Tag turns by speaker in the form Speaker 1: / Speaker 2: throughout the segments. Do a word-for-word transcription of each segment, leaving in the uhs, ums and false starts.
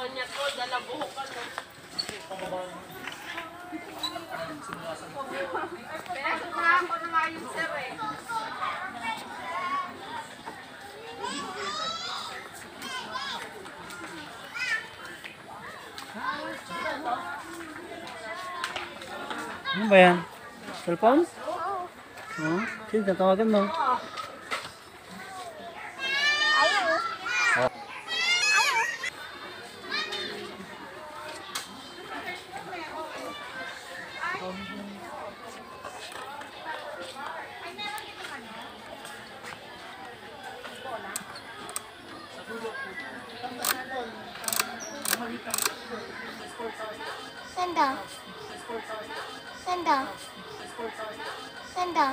Speaker 1: niya to, dala buhok ka no. Pinasunahan ko na nga yung sir eh.
Speaker 2: Ano ba yan? Cellphone? Oo. Oh, sige, tatawagan mo.
Speaker 3: Ayaw.
Speaker 2: Oh.
Speaker 3: Sanda. Sanda. Sanda.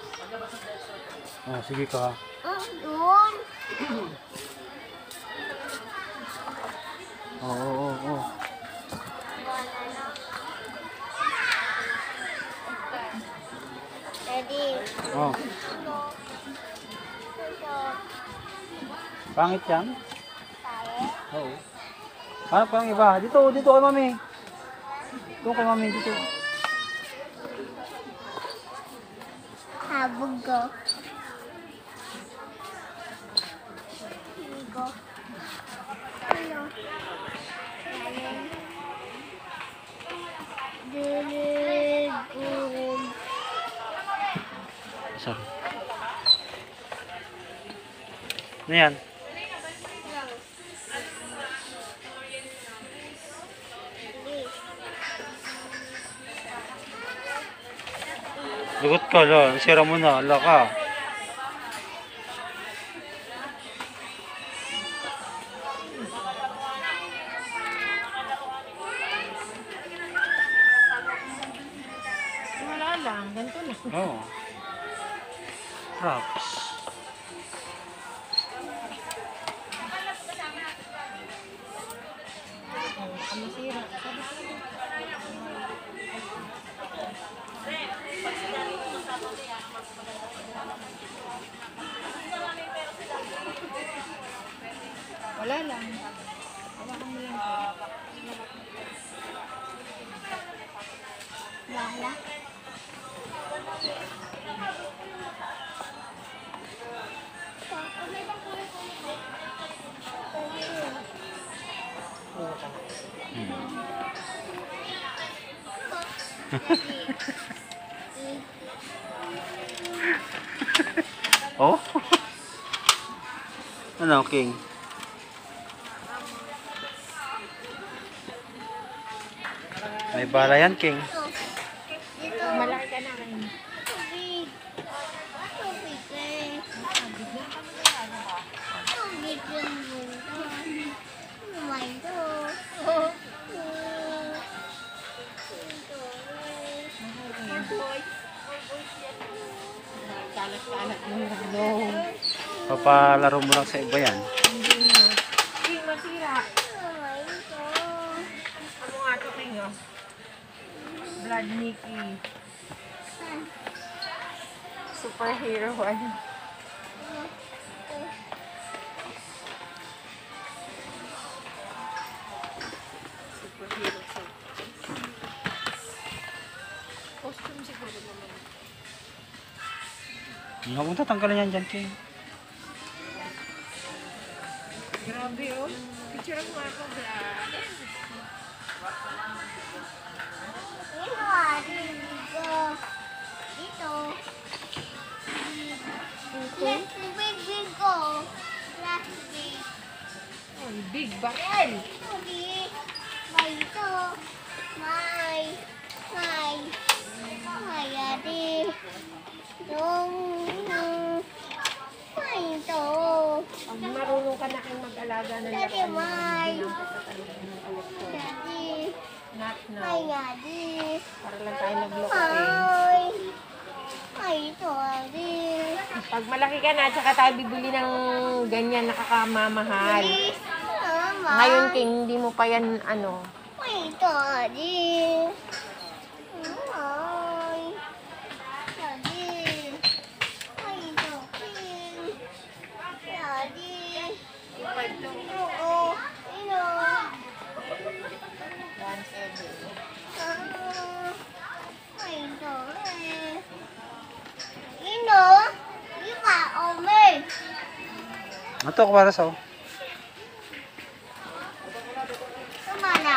Speaker 2: Oh, sige ka.
Speaker 3: Ah, doon.
Speaker 2: Oo, oo, oo.
Speaker 3: Ready.
Speaker 2: Oh. Pangit yan? Oo. Ano pang iba? Dito, dito kay mami. Dito kay mami, dito.
Speaker 3: Habog ko. Ligo. Ano? Diligum.
Speaker 2: Sorry. Ano yan? Lugot ka lang. Sira mo na. Ala ka.
Speaker 1: Wala lang, ganito na.
Speaker 2: Oo. Oh. Props.
Speaker 1: Ang masira. Wala lang. Hawakan mo lang po.
Speaker 3: Wala.
Speaker 2: Oh? Ano, King? May bala yan, King.
Speaker 3: Dito.
Speaker 1: Malaki ka na ngayon.
Speaker 3: Tubig. Tubig eh. Tubig yung mundo. Lumay to.
Speaker 1: Kalat-kalat mo yung ano.
Speaker 2: Papalaro mo lang sa iba yan.
Speaker 1: Hindi mo. Hindi, masira.
Speaker 3: Lumay to.
Speaker 1: Ano nga ito, King, oh? Blood Mickey. Superhero, ano? Superhero, so. Costume siguro naman.
Speaker 2: Huwag mo tatanggalin yan dyan, King.
Speaker 1: Grabe, oh. Picture mo ako, Vlad.
Speaker 3: Dito ah, dito. Dito. Plastic dito. Plastic.
Speaker 1: Oh, big barrel.
Speaker 3: Tubig. May ito. May. May. May adi. Yung. May ito.
Speaker 1: Pag marunong ka na kang mag-alaga ng
Speaker 3: Daddy, may.
Speaker 1: Daddy.
Speaker 3: Daddy.
Speaker 1: Not
Speaker 3: May
Speaker 1: now.
Speaker 3: adi.
Speaker 1: Para lang tayo naglokotin.
Speaker 3: May. May ito adi.
Speaker 1: Pag malaki ka na, tsaka tayo bibili ng ganyan nakakamamahal.
Speaker 3: Please. Mama.
Speaker 1: Ngayon, King, hindi mo pa yan, ano.
Speaker 3: May ito adi. May. Daddy. May ito. King. Daddy. Oo. Ino.
Speaker 2: Ito ako para sa.
Speaker 3: Kemana?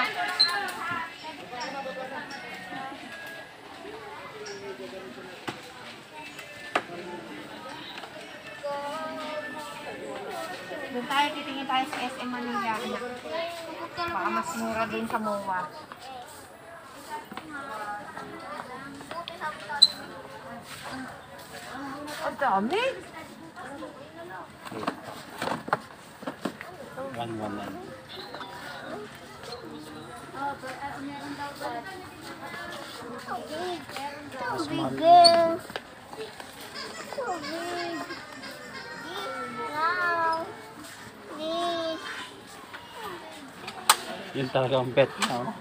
Speaker 1: Doon tayo, titingin tayo sa S M Manila, anak. Baka mas mura din sa M O A. Ang dami.
Speaker 2: One, one, one.
Speaker 3: Tubig. Tubig. Tubig. Wow. This.
Speaker 2: Yun talaga ang bet. No?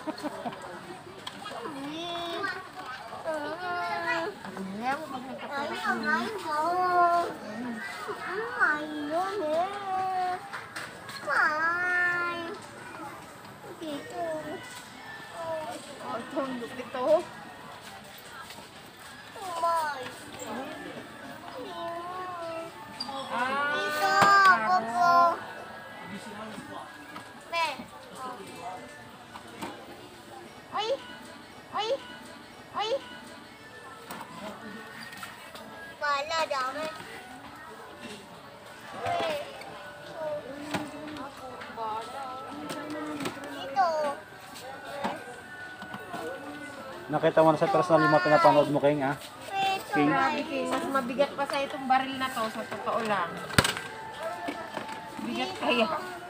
Speaker 1: Alam mo, pag nagkapalit
Speaker 3: Ayaw, ayaw. Ayaw, eh. Ay. Dito.
Speaker 1: Oh, ito, ito.
Speaker 3: Ay.
Speaker 1: Ah,
Speaker 3: Dito, Popo. Be. Ay. Ay. Ay. Wala, dami. Ay. Dito.
Speaker 2: Nakita mo na sa personal lima pinapanood mo, King, ah? King.
Speaker 1: grabe, King. Mas mabigat pa sa itong baril na to, sa totoo lang. Bigat kaya.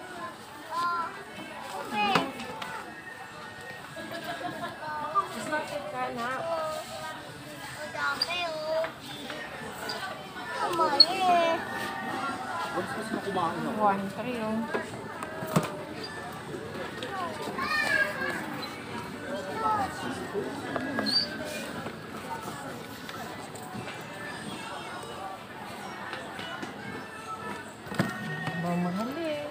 Speaker 1: Bakit ka na?
Speaker 3: Ang dami, oh. Kumali.
Speaker 2: Gusto gusto mo kumain, no?
Speaker 1: One, three, oh. Mahal eh.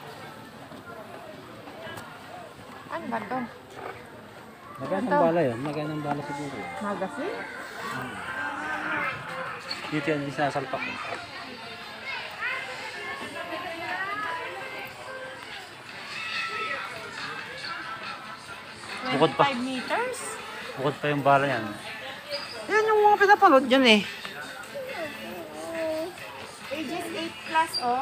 Speaker 1: Ano ba to?
Speaker 2: Magandang bala yun. Magandang bala siguro.
Speaker 1: Magazine?
Speaker 2: Dito yan, di sinasalpak. Bukod pa.
Speaker 1: five meters?
Speaker 2: Bukod pa yung bala yan. Yan yung mga pinapanood dyan eh.
Speaker 1: Ages eight plus, oh.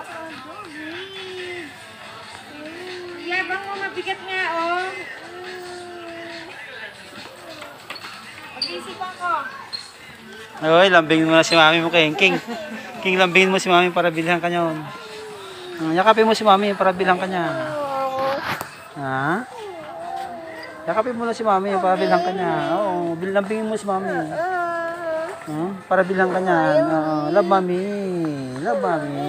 Speaker 1: Yabang mo, mabigat nga, oh. Pag-isipan ko.
Speaker 2: Oy, lambingin mo na si mami mo, King. King, King, lambingin mo si mami para bilhan ka niya. Uh, yakapin mo si mami para bilhan ka niya. Ha? Yakapin mo na si mami para bilhan ka niya. Oo, lambingin mo si mami. Huh? Para bilhan ka niya. Oo, love mami. Love mami.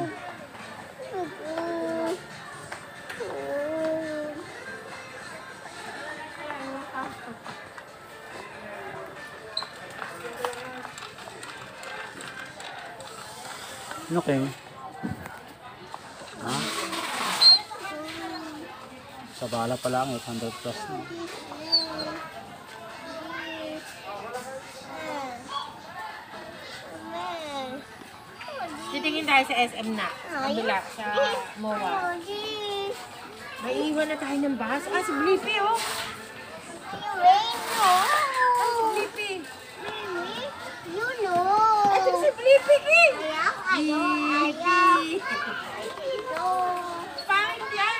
Speaker 2: Ano, King? Ha? Sa bala pa lang, eight hundred plus.
Speaker 1: Titingin tayo sa S M na. Kabila, sa M O A. May iwan na tayo ng bus. Ah, si Blippi, oh. Ah, si Blippi.
Speaker 3: You know.
Speaker 1: Ito si Blippi, King.
Speaker 3: Ayaw, ayaw, ayaw. Ito.
Speaker 1: Pangit yan.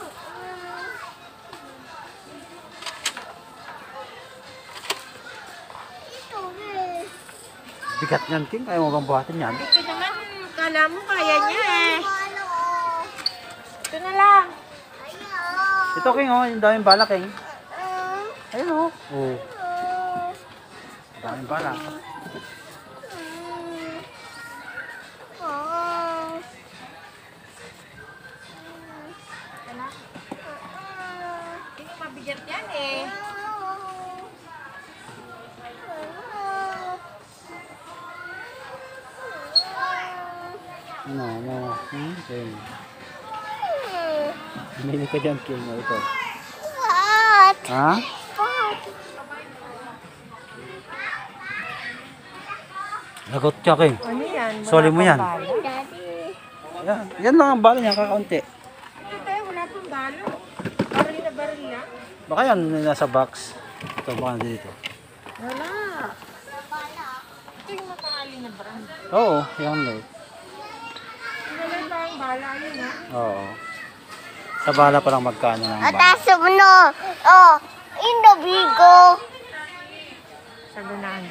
Speaker 3: Ito, eh.
Speaker 2: Bigat niyan, King. Ayaw mo bang buhatin yan?
Speaker 1: Ito naman, kala mo kaya niya eh.
Speaker 3: Ano, oh.
Speaker 1: Ito na lang.
Speaker 3: Ayaw.
Speaker 2: Ito, King, oh. Yung daming bala, King.
Speaker 3: Ah,
Speaker 2: Ayun, oh. Oh.
Speaker 3: ah.
Speaker 2: Daming bala.
Speaker 3: Ah.
Speaker 1: Ito na. Tingin mabigat yan eh.
Speaker 2: No, no. Hmm, King. Bumili ka dyan, King. Oh, ito.
Speaker 3: What?
Speaker 2: Ha?
Speaker 3: What?
Speaker 2: Lagot siya, King.
Speaker 1: Ano yan? Wala
Speaker 2: Soli mo
Speaker 1: pang
Speaker 2: yan.
Speaker 1: bala.
Speaker 3: Daddy.
Speaker 2: Yan, yan lang ang bala niya, kakaunti.
Speaker 1: Ito tayo, wala pang balo. Baril na baril lang.
Speaker 2: Baka yan nasa box. Ito, baka dito.
Speaker 1: Wala. Ito yung makakali na brand.
Speaker 2: Oo, yan light.
Speaker 1: Wala pa ang bala yun ha.
Speaker 2: Oo. Sa bala pa lang magkano ng bala.
Speaker 3: Ataso mo no. Oh, Indobigo.
Speaker 1: Sa lunahan.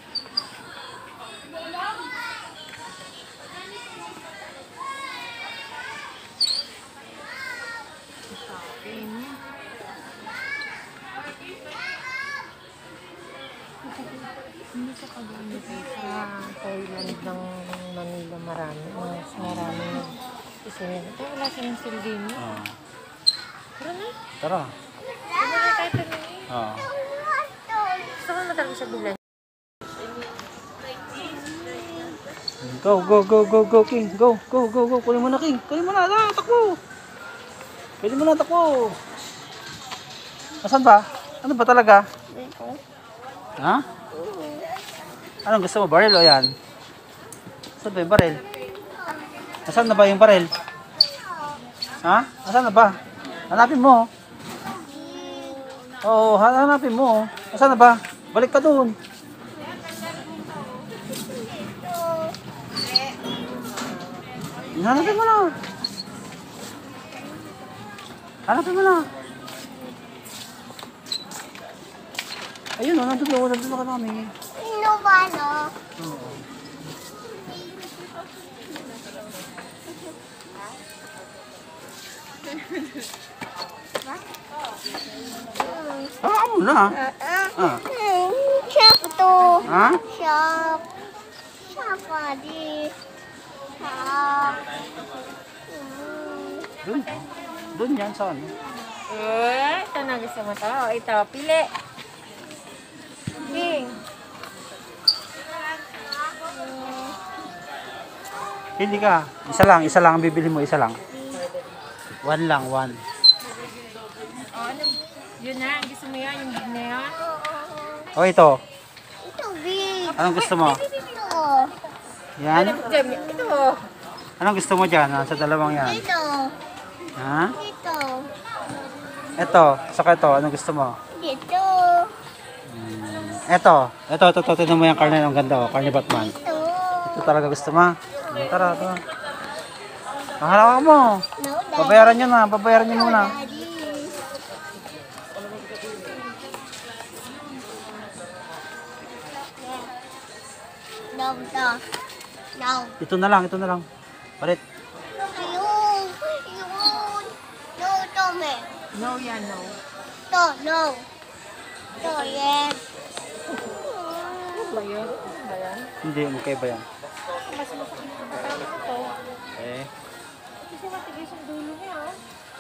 Speaker 1: Hindi sa pag-iinit sa Thailand ng Manila marami. Mas marami ng isinit. Ito wala silang silbi mo.
Speaker 2: Oo.
Speaker 1: Tara na.
Speaker 2: Tara.
Speaker 1: Ano na tayo tanongin?
Speaker 2: Oo.
Speaker 1: Gusto ko na talaga sa bilan.
Speaker 2: Go, go, go, go, go, King. Go, go, go, go. Kunin mo na, King. Kunin mo na. Ah, takbo. Kunin mo na, takbo. Asan ba? Ano ba talaga? Ha? Anong gusto mo? Baril o yan? Saan ba yung baril? Asan na ba yung baril? Ha? Asan na ba? Hanapin mo. Oo, hanapin mo. Asan na ba? Balik ka doon. Hanapin mo na. Hanapin mo na. Ayun o, nandun o, nandun ka namin.
Speaker 3: Sino ba no?
Speaker 2: Oo. Ah, mo na. Ah.
Speaker 3: Shop to.
Speaker 2: Ha?
Speaker 3: Shop. Shop adi. Shop.
Speaker 2: Doon. Doon yan sa ano.
Speaker 1: Eh, ito na gusto mo to. Ito, pili. King.
Speaker 2: Hindi ka. Isa lang, isa lang ang bibili mo, isa lang. One lang, one.
Speaker 1: O, ano? Yun na, gusto mo yan, yung big na yan.
Speaker 2: O ito.
Speaker 3: Ito big.
Speaker 2: Anong gusto mo?
Speaker 3: Ito.
Speaker 2: Yan.
Speaker 1: Ito.
Speaker 2: Anong gusto mo dyan? ah, Sa dalawang yan.
Speaker 3: Ito.
Speaker 2: Ha?
Speaker 3: Ito.
Speaker 2: Ito. Saka ito. Anong gusto mo?
Speaker 3: Dito.
Speaker 2: Ito. Ito, ito, ito. Tignan mo yung karne. Ang ganda oh. Karne Batman.
Speaker 3: Ito.
Speaker 2: Ito talaga gusto mo. Tara, tara. Mahalawa mo.
Speaker 3: No, Daddy.
Speaker 2: Babayaran nyo na. Babayaran nyo muna.
Speaker 3: Daddy. No, no. No.
Speaker 2: Ito na lang. Ito na lang. Palit.
Speaker 3: Ayun. Ayun. No, Tome.
Speaker 1: No yan, no.
Speaker 3: To, no. To, yes.
Speaker 1: Ano ba yun? Ano ba yan?
Speaker 2: Hindi. Magkaiba yan.
Speaker 1: Mas masakit na matama ko to.
Speaker 2: Eh.
Speaker 1: Kasi matigas ang dulo niya, oh.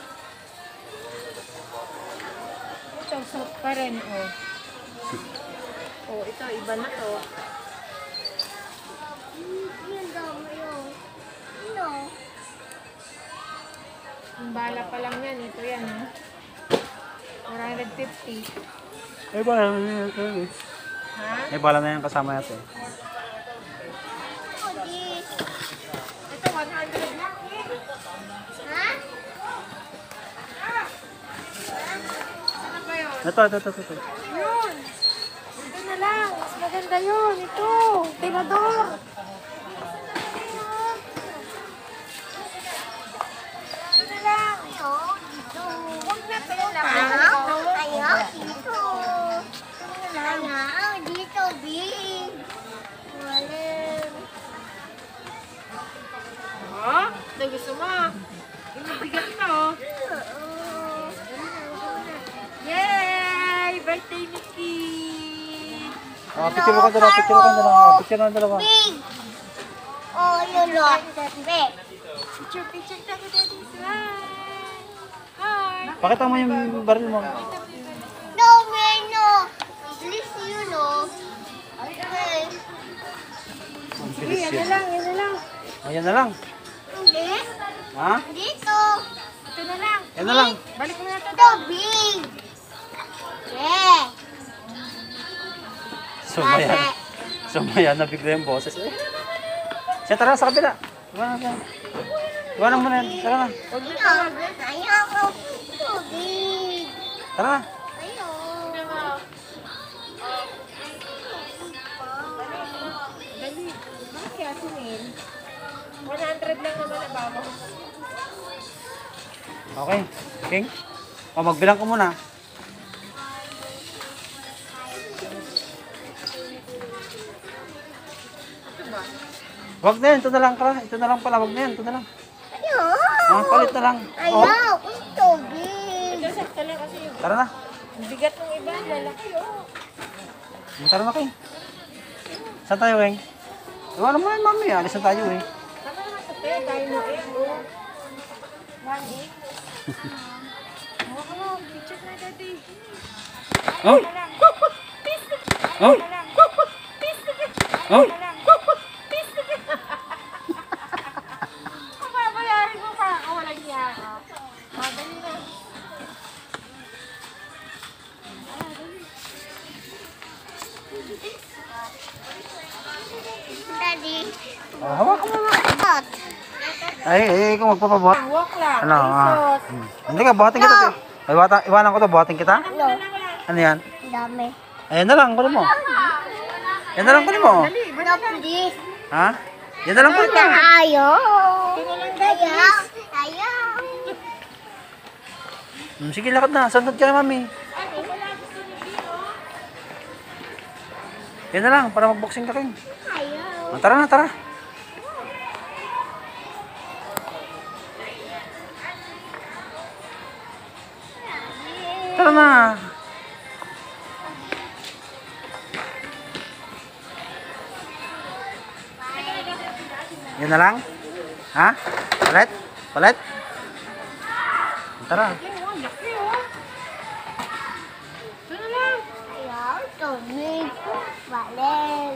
Speaker 1: Ito, soft pa rin, oh. Oh, ito, iba na to.
Speaker 3: Yung dami yun. No.
Speaker 1: Yung bala pa lang yan, ito yan, oh. one hundred fifty.
Speaker 2: Eh, bala na yan.
Speaker 1: Ha?
Speaker 2: Eh, bala na yan kasama natin.
Speaker 3: Oh, this.
Speaker 1: Ito, one hundred lang, eh.
Speaker 3: Ha?
Speaker 1: Ano ba yun?
Speaker 2: Ito, ito, ito, ito.
Speaker 1: Yun! Ito na lang. Mas maganda yun. Ito. Tirador. Ito na lang.
Speaker 3: Ayun. Dito.
Speaker 1: Huwag na ito lang.
Speaker 3: Ayun. Ayun. Dito. Ayun. Dito, big. Walim.
Speaker 1: Oh, ito gusto mo. Yung mabigat na, oh. Yay! Birthday ni Kid!
Speaker 2: Ah, picture mo ka dalawa. Picture mo ka dalawa. Picture mo ka dalawa.
Speaker 3: Big. Oh, yun o. Big.
Speaker 1: Picture, picture tayo, Daddy. Hi! Hi!
Speaker 2: Pakita mo yung baril mo.
Speaker 3: No, man, no. Please, you know. Okay.
Speaker 2: Ang
Speaker 1: Sige,
Speaker 2: bilis
Speaker 1: yan na
Speaker 2: yun.
Speaker 1: lang, yan na lang.
Speaker 2: Ayan na lang.
Speaker 3: Hindi.
Speaker 2: Ha?
Speaker 3: Dito.
Speaker 1: Ito na lang.
Speaker 2: Yan na lang.
Speaker 1: Balik mo na ito.
Speaker 3: Ito, big. Yeah.
Speaker 2: Sumaya. Sumaya na bigla yung boses. Eh. Siya, tara sa kabila. Tara, tara. Iwanan mo na yan. Tara na.
Speaker 1: Huwag na tawag.
Speaker 3: Ayaw ko. Tubig.
Speaker 2: Tara na.
Speaker 3: Ayaw.
Speaker 1: Dali. Bakit kaya sumil? one hundred lang naman na babo.
Speaker 2: Okay. King. O, magbilang ko muna.
Speaker 1: Ito ba?
Speaker 2: Wag na yan. Ito na lang pala. Ito na lang pala. Wag na yan. Ito na lang.
Speaker 3: Ayaw.
Speaker 2: Ah, palit na lang. Oh.
Speaker 3: Ayaw ko tubig.
Speaker 1: Ito sakto lang kasi yung
Speaker 2: Tara na.
Speaker 1: bigat ng iba. Lalaki oh.
Speaker 2: Tara na, King. Saan tayo, King? Iwanan mo na yan, mami. Alis na tayo, eh.
Speaker 1: Tama naman sa tayo. Tayo mo eh. Oh. One egg. Hawa ka mo. Picture na daddy.
Speaker 2: Oh! Oh! Oh!
Speaker 1: Papabayarin mo pa ako. Walang niya ka. Madali na.
Speaker 3: Daddy.
Speaker 2: Oh, hawak mo na.
Speaker 3: Hot.
Speaker 2: Ay, ay, ikaw magpapabuhat.
Speaker 1: Walk lang.
Speaker 2: Ano?
Speaker 1: Ay,
Speaker 2: Ah.
Speaker 1: sus.
Speaker 2: Hmm. Hindi ka, buhatin kita. te. Ay, buhatan, iwanan ko to, buhatin kita.
Speaker 3: No.
Speaker 2: Ano yan?
Speaker 3: Dami.
Speaker 2: Ayan na lang, kunin mo. Yan na lang, kunin mo.
Speaker 1: Dali.
Speaker 3: No, please.
Speaker 2: Ha? Yan na lang, kunin mo.
Speaker 3: Ayaw.
Speaker 1: Tingnan lang daddy.
Speaker 3: Ayaw. Ayaw.
Speaker 2: Hmm, sige, lakad na. Sandot ka na, mami. Yan na lang, para mag-boxing ka, King.
Speaker 3: Ayaw.
Speaker 2: Ah, tara na, tara. Tara na. Yan na lang? Ha? Palit? Palit? Tara.
Speaker 1: Oh, laki oh. Ito na lang.
Speaker 3: Ayaw. Tubig. Balel.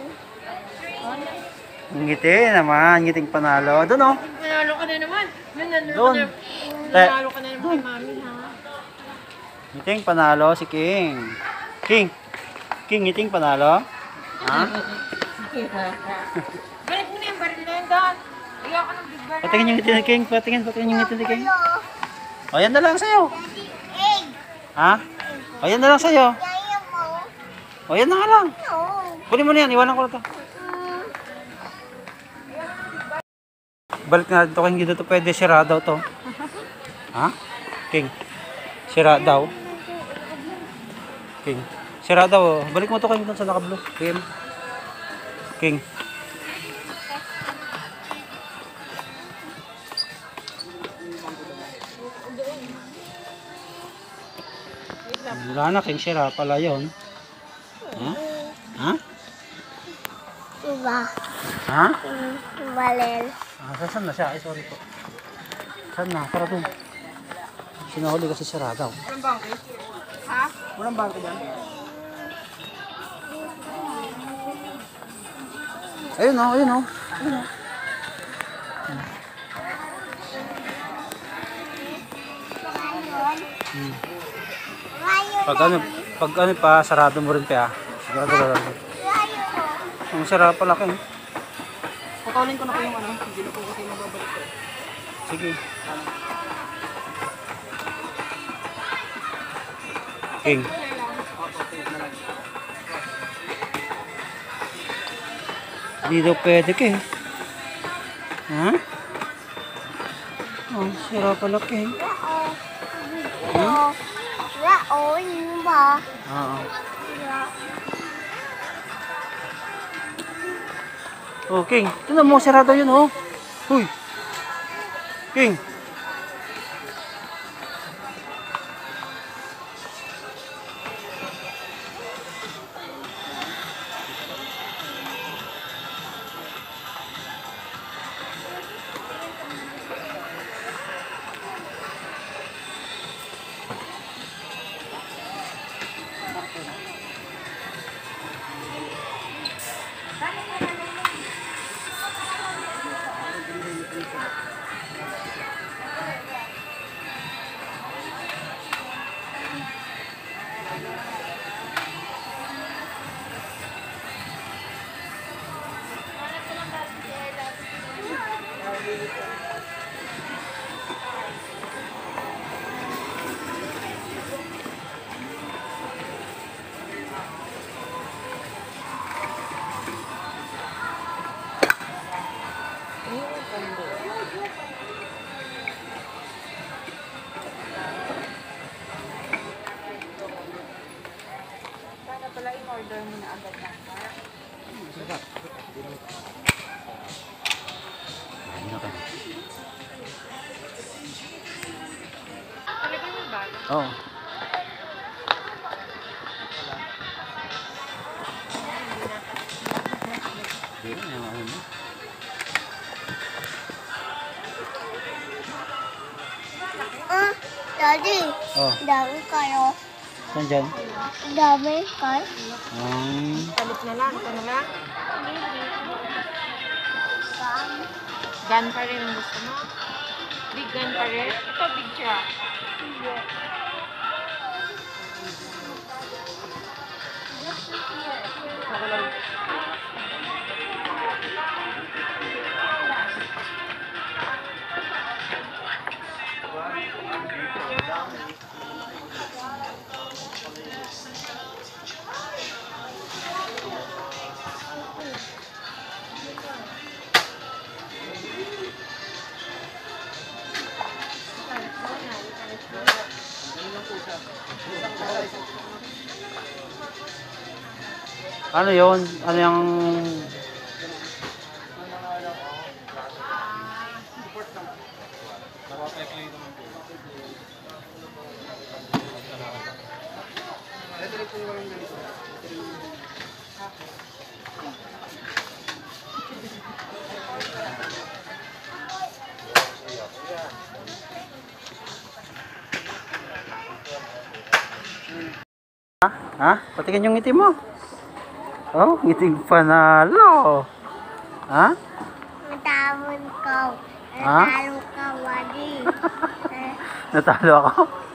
Speaker 2: Ngiti naman, ngiting panalo. Doon oh.
Speaker 1: Nanalo ka na naman. Yun, nanalo
Speaker 2: Doon.
Speaker 1: ka na. Nanalo ka na naman kay mami ha.
Speaker 2: Ngiting panalo si King. King. King, ngiting panalo. Ha?
Speaker 1: Balik mo na yung baril na yun doon. Ayaw ka ng big baril.
Speaker 2: Patingin yung ngiti ni King. Patingin, patingin yung ngiti ni King.
Speaker 3: Hello.
Speaker 2: O, yan na lang sa'yo.
Speaker 3: Daddy. Egg.
Speaker 2: Ha? O, yan na lang sa'yo.
Speaker 3: Ayaw mo.
Speaker 2: O, yan na nga lang.
Speaker 3: No.
Speaker 2: Kunin mo na yan. Iwanan ko na to.
Speaker 3: Mm.
Speaker 2: Balik na dito. King, dito to pwede. Sira daw to. Ha? King. Sira daw. King. Sira daw. oh. Balik mo to, King, doon sa naka-blue. King. King. Wala na, King. Sira pala yun. Ha? Ha?
Speaker 3: Iba.
Speaker 2: Ha?
Speaker 3: Mm. Balel.
Speaker 2: Ah, saan na siya? Ay, sorry po. Saan na? Para doon. Sinahuli kasi sira daw.
Speaker 1: Walang bangkit? Ha?
Speaker 2: Walang bangko dyan? Ayun o, ayun o. Ayun o. Hmm.
Speaker 3: Ayaw.
Speaker 2: Pag ano, pag ano pa, sarado mo rin pa. Sigurado sarado.
Speaker 3: Ayaw.
Speaker 2: Ang sarap pala kayo.
Speaker 1: Putulin ko na po yung ano. Hindi na po kasi mababalik ko.
Speaker 2: Sige. King. Hindi daw pwede King. Ha? Oh, sira pala King.
Speaker 3: Rao. Rao. Yun ba?
Speaker 2: Oo.
Speaker 3: Rao.
Speaker 2: Oh, King. Tignan mo, sira daw yun, oh. Huy. King. Ano ka? Oo. Hindi na, yung ano mo.
Speaker 3: Ah, Daddy,
Speaker 2: Oh,
Speaker 3: dami kayo.
Speaker 2: saan dyan?
Speaker 3: Dami kayo.
Speaker 2: Um,
Speaker 1: Palit na lang. Ito na lang. Gun pa rin ang gusto mo? Big gun pa rin? Ito, big truck.
Speaker 2: ano yun? Ano yung... Ha? Ha? Patikin yung ngiti mo. Oh, ngiting panalo. Ha?
Speaker 3: Matawon ko.
Speaker 2: Ha?
Speaker 3: Natalo ka, Wadi.
Speaker 2: Natalo ako?